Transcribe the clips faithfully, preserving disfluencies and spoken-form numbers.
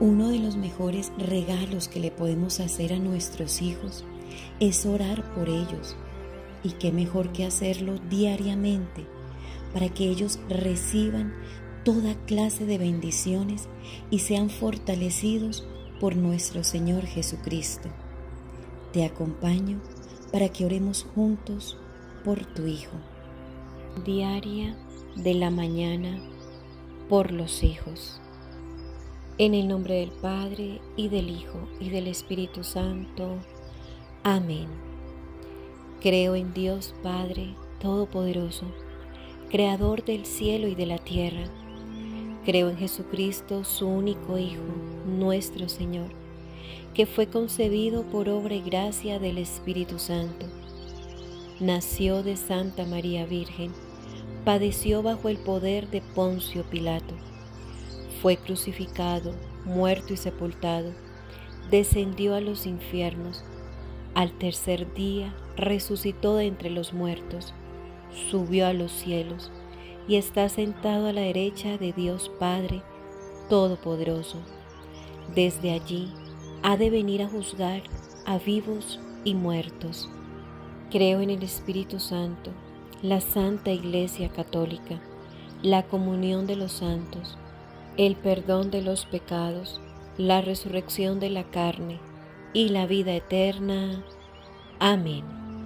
Uno de los mejores regalos que le podemos hacer a nuestros hijos es orar por ellos. Y qué mejor que hacerlo diariamente para que ellos reciban toda clase de bendiciones y sean fortalecidos por nuestro Señor Jesucristo. Te acompaño para que oremos juntos por tu hijo. Diaria de la mañana por los hijos. En el nombre del Padre, y del Hijo, y del Espíritu Santo. Amén. Creo en Dios Padre Todopoderoso, Creador del cielo y de la tierra. Creo en Jesucristo, su único Hijo, nuestro Señor, que fue concebido por obra y gracia del Espíritu Santo. Nació de Santa María Virgen, padeció bajo el poder de Poncio Pilato. Fue crucificado, muerto y sepultado, descendió a los infiernos. Al tercer día resucitó de entre los muertos, subió a los cielos y está sentado a la derecha de Dios Padre Todopoderoso. Desde allí ha de venir a juzgar a vivos y muertos. Creo en el Espíritu Santo, la Santa Iglesia Católica, la comunión de los santos, el perdón de los pecados, la resurrección de la carne y la vida eterna. Amén.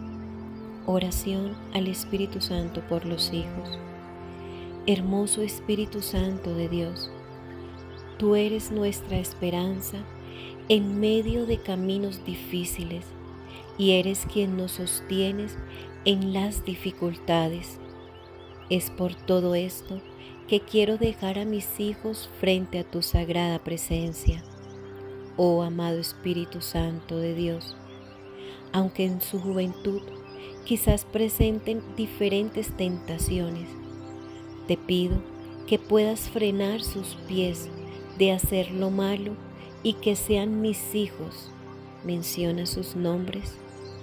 Oración al Espíritu Santo por los hijos. Hermoso Espíritu Santo de Dios, tú eres nuestra esperanza en medio de caminos difíciles y eres quien nos sostienes en las dificultades. Es por todo esto que quiero dejar a mis hijos frente a tu sagrada presencia. Oh amado Espíritu Santo de Dios, aunque en su juventud quizás presenten diferentes tentaciones, te pido que puedas frenar sus pies de hacer lo malo y que sean mis hijos. Menciona sus nombres.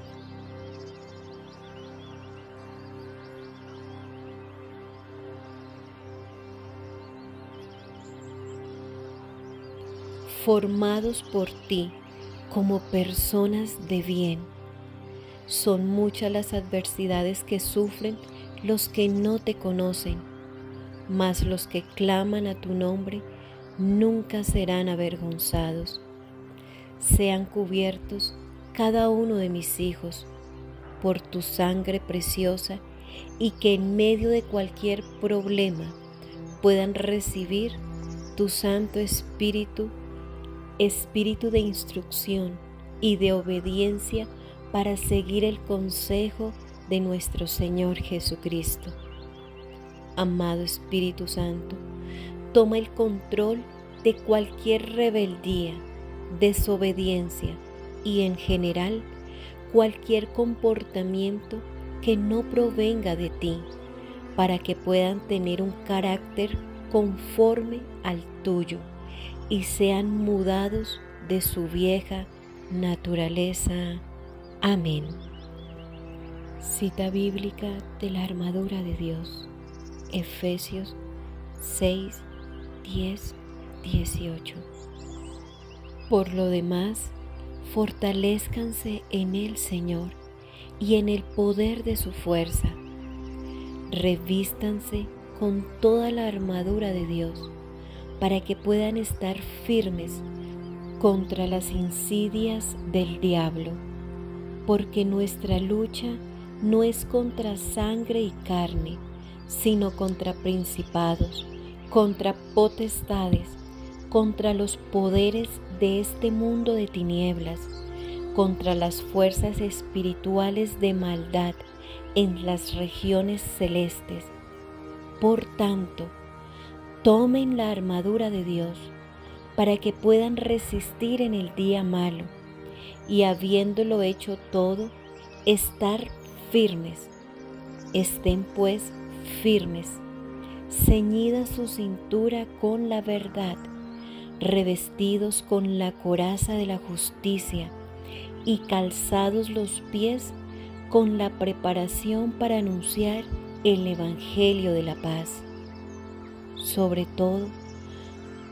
Formados por ti como personas de bien. Son muchas las adversidades que sufren los que no te conocen, mas los que claman a tu nombre nunca serán avergonzados. Sean cubiertos cada uno de mis hijos por tu sangre preciosa y que en medio de cualquier problema puedan recibir tu Santo Espíritu, Espíritu de instrucción y de obediencia para seguir el consejo de nuestro Señor Jesucristo. Amado Espíritu Santo, toma el control de cualquier rebeldía, desobediencia y en general cualquier comportamiento que no provenga de ti, para que puedan tener un carácter conforme al tuyo y sean mudados de su vieja naturaleza. Amén. Cita bíblica de la armadura de Dios, Efesios seis, diez, dieciocho. Por lo demás, fortalézcanse en el Señor y en el poder de su fuerza. Revístanse con toda la armadura de Dios, para que puedan estar firmes contra las insidias del diablo, porque nuestra lucha no es contra sangre y carne, sino contra principados, contra potestades, contra los poderes de este mundo de tinieblas, contra las fuerzas espirituales de maldad en las regiones celestes. Por tanto, tomen la armadura de Dios para que puedan resistir en el día malo y, habiéndolo hecho todo, estar firmes. Estén pues firmes, ceñida su cintura con la verdad, revestidos con la coraza de la justicia y calzados los pies con la preparación para anunciar el Evangelio de la paz. Sobre todo,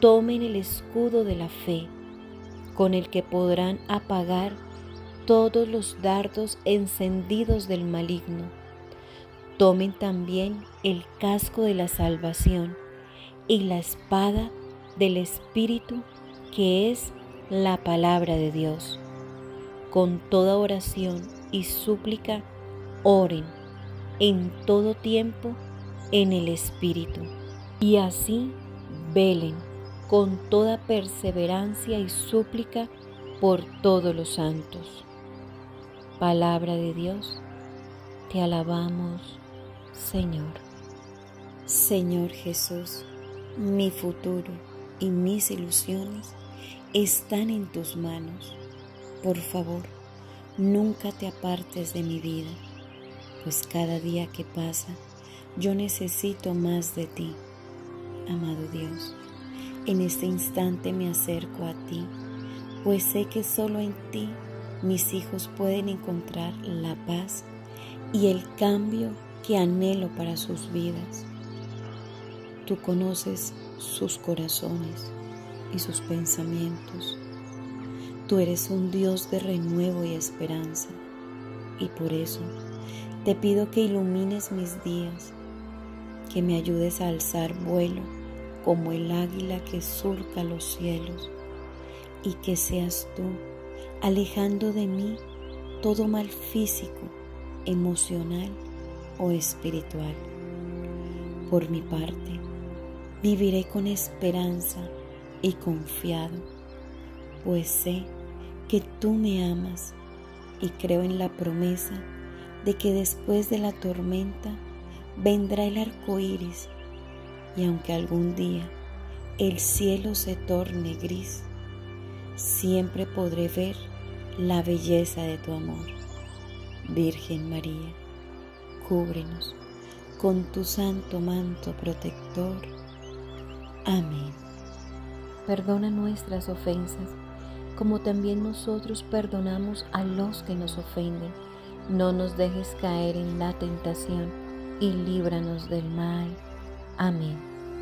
tomen el escudo de la fe, con el que podrán apagar todos los dardos encendidos del maligno. Tomen también el casco de la salvación y la espada del Espíritu, que es la palabra de Dios. Con toda oración y súplica, oren en todo tiempo en el Espíritu, y así velen con toda perseverancia y súplica por todos los santos. Palabra de Dios, te alabamos, Señor. Señor Jesús, mi futuro y mis ilusiones están en tus manos. Por favor, nunca te apartes de mi vida, pues cada día que pasa, yo necesito más de ti. Amado Dios, en este instante me acerco a ti, pues sé que solo en ti mis hijos pueden encontrar la paz y el cambio que anhelo para sus vidas. Tú conoces sus corazones y sus pensamientos. Tú eres un Dios de renuevo y esperanza, y por eso te pido que ilumines mis días, que me ayudes a alzar vuelo como el águila que surca los cielos, y que seas tú alejando de mí todo mal físico, emocional o espiritual. Por mi parte, viviré con esperanza y confiado, pues sé que tú me amas y creo en la promesa de que después de la tormenta vendrá el arco iris, y aunque algún día el cielo se torne gris, siempre podré ver la belleza de tu amor. Virgen María, cúbrenos con tu santo manto protector. Amén. Perdona nuestras ofensas, como también nosotros perdonamos a los que nos ofenden. No nos dejes caer en la tentación y líbranos del mal. Amén.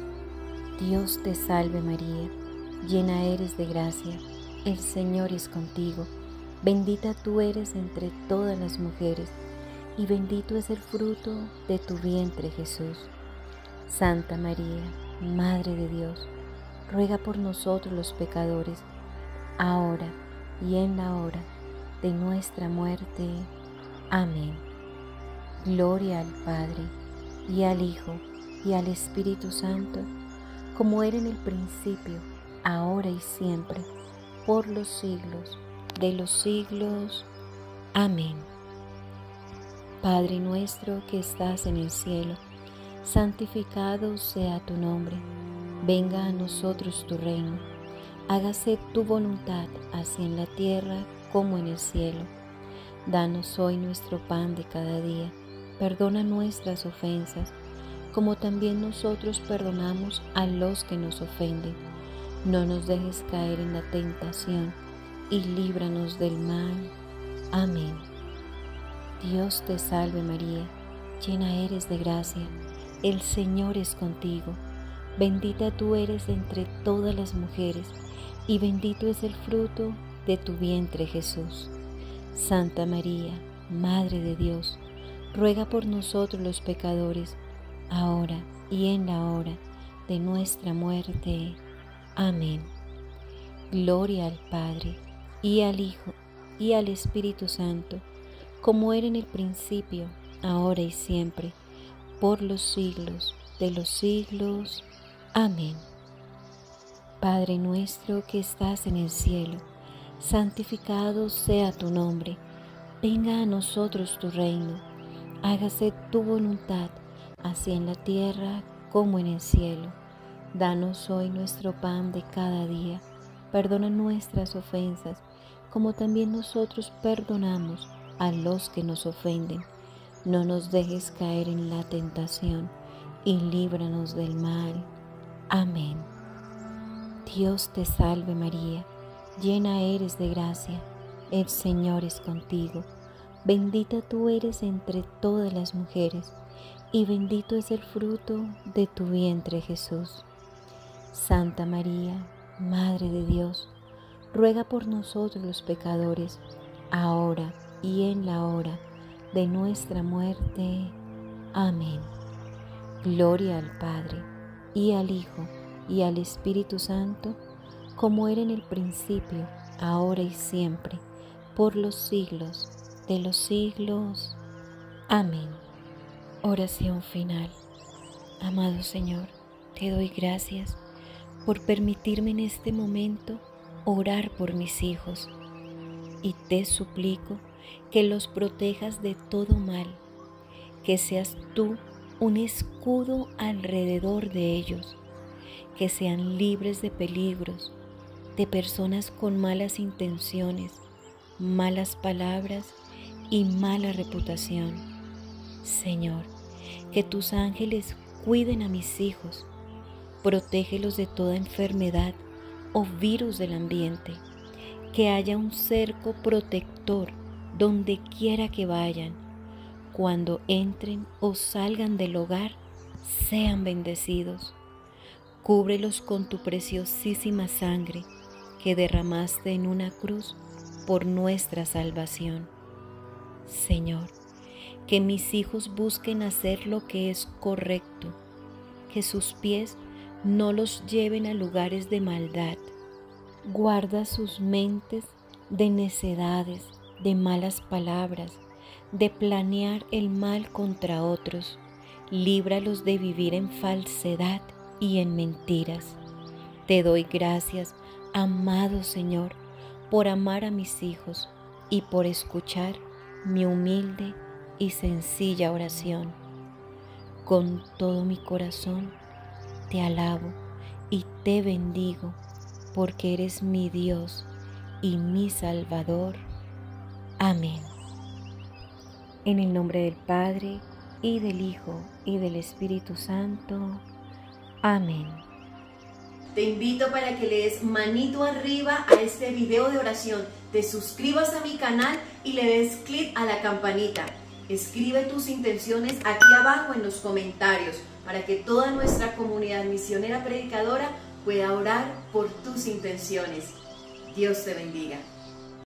Dios te salve María, llena eres de gracia, el Señor es contigo. Bendita tú eres entre todas las mujeres, y bendito es el fruto de tu vientre Jesús. Santa María, Madre de Dios, ruega por nosotros los pecadores, ahora y en la hora de nuestra muerte. Amén. Gloria al Padre, y al Hijo, y al Espíritu Santo, como era en el principio, ahora y siempre, por los siglos de los siglos. Amén. Padre nuestro que estás en el cielo, santificado sea tu nombre. Venga a nosotros tu reino. Hágase tu voluntad, así en la tierra como en el cielo. Danos hoy nuestro pan de cada día. Perdona nuestras ofensas, como también nosotros perdonamos a los que nos ofenden. No nos dejes caer en la tentación, y líbranos del mal. Amén. Dios te salve María, llena eres de gracia, el Señor es contigo. Bendita tú eres entre todas las mujeres, y bendito es el fruto de tu vientre Jesús. Santa María, Madre de Dios, ruega por nosotros los pecadores, ahora y en la hora de nuestra muerte. Amén. Gloria al Padre, y al Hijo, y al Espíritu Santo, como era en el principio, ahora y siempre, por los siglos de los siglos. Amén. Padre nuestro que estás en el cielo, santificado sea tu nombre. Venga a nosotros tu reino. Hágase tu voluntad, así en la tierra como en el cielo. Danos hoy nuestro pan de cada día. Perdona nuestras ofensas, como también nosotros perdonamos a los que nos ofenden. No nos dejes caer en la tentación, y líbranos del mal. Amén. Dios te salve María, llena eres de gracia, el Señor es contigo. Bendita tú eres entre todas las mujeres, y bendito es el fruto de tu vientre Jesús. Santa María, Madre de Dios, ruega por nosotros los pecadores, ahora y en la hora de nuestra muerte. Amén. Gloria al Padre, y al Hijo, y al Espíritu Santo, como era en el principio, ahora y siempre, por los siglos de los siglos. Amén. Oración final. Amado Señor, te doy gracias por permitirme en este momento orar por mis hijos, y te suplico que los protejas de todo mal, que seas tú un escudo alrededor de ellos, que sean libres de peligros, de personas con malas intenciones, malas palabras y mala reputación. Señor, que tus ángeles cuiden a mis hijos, protégelos de toda enfermedad o virus del ambiente, que haya un cerco protector donde quiera que vayan, cuando entren o salgan del hogar, sean bendecidos. Cúbrelos con tu preciosísima sangre que derramaste en una cruz por nuestra salvación. Señor, que mis hijos busquen hacer lo que es correcto, que sus pies no los lleven a lugares de maldad. Guarda sus mentes de necedades, de malas palabras, de planear el mal contra otros. Líbralos de vivir en falsedad y en mentiras. Te doy gracias, amado Señor, por amar a mis hijos y por escuchar mi humilde y sencilla oración. Con todo mi corazón te alabo y te bendigo, porque eres mi Dios y mi Salvador. Amén. En el nombre del Padre, y del Hijo, y del Espíritu Santo. Amén. Te invito para que le des manito arriba a este video de oración, te suscribas a mi canal y le des clic a la campanita. Escribe tus intenciones aquí abajo en los comentarios para que toda nuestra comunidad misionera predicadora pueda orar por tus intenciones. Dios te bendiga.